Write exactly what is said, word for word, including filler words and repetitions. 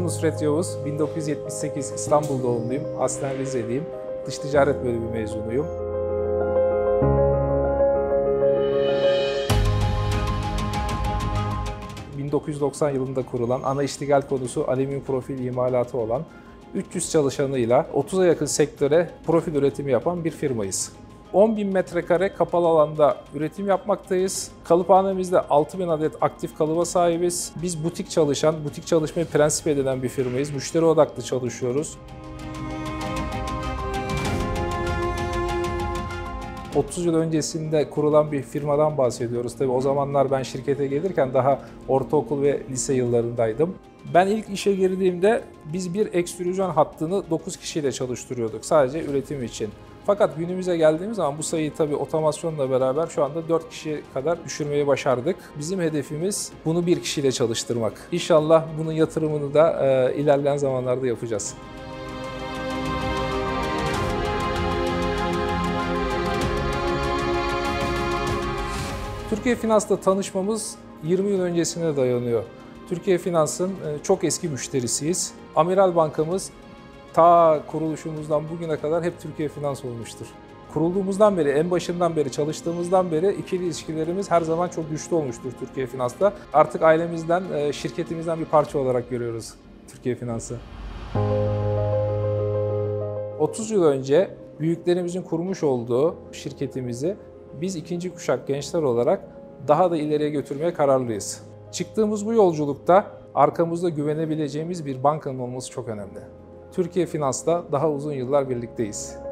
İsmim Nusret Yavuz, bin dokuz yüz yetmiş sekiz İstanbul doğumluyum, aslen Rizeliyim, dış ticaret bölümü mezunuyum. bin dokuz yüz doksan yılında kurulan, ana iştigal konusu alüminyum profil imalatı olan, üç yüz çalışanıyla otuza yakın sektöre profil üretimi yapan bir firmayız. on bin metrekare kapalı alanda üretim yapmaktayız. Kalıphanemizde altı bin adet aktif kalıba sahibiz. Biz butik çalışan, butik çalışmayı prensip edinen bir firmayız. Müşteri odaklı çalışıyoruz. otuz yıl öncesinde kurulan bir firmadan bahsediyoruz. Tabii o zamanlar ben şirkete gelirken daha ortaokul ve lise yıllarındaydım. Ben ilk işe girdiğimde biz bir ekstrüzyon hattını dokuz kişiyle çalıştırıyorduk sadece üretim için. Fakat günümüze geldiğimiz zaman bu sayıyı tabii otomasyonla beraber şu anda dört kişiye kadar düşürmeyi başardık. Bizim hedefimiz bunu bir kişiyle çalıştırmak. İnşallah bunun yatırımını da e, ilerleyen zamanlarda yapacağız. Türkiye Finans'la tanışmamız yirmi yıl öncesine dayanıyor. Türkiye Finans'ın çok eski müşterisiyiz. Amiral Bankamız ta kuruluşumuzdan bugüne kadar hep Türkiye Finans olmuştur. Kurulduğumuzdan beri, en başından beri, çalıştığımızdan beri ikili ilişkilerimiz her zaman çok güçlü olmuştur Türkiye Finans'ta. Artık ailemizden, şirketimizden bir parça olarak görüyoruz Türkiye Finans'ı. otuz yıl önce büyüklerimizin kurmuş olduğu şirketimizi biz ikinci kuşak gençler olarak daha da ileriye götürmeye kararlıyız. Çıktığımız bu yolculukta arkamızda güvenebileceğimiz bir bankanın olması çok önemli. Türkiye Finans'ta daha uzun yıllar birlikteyiz.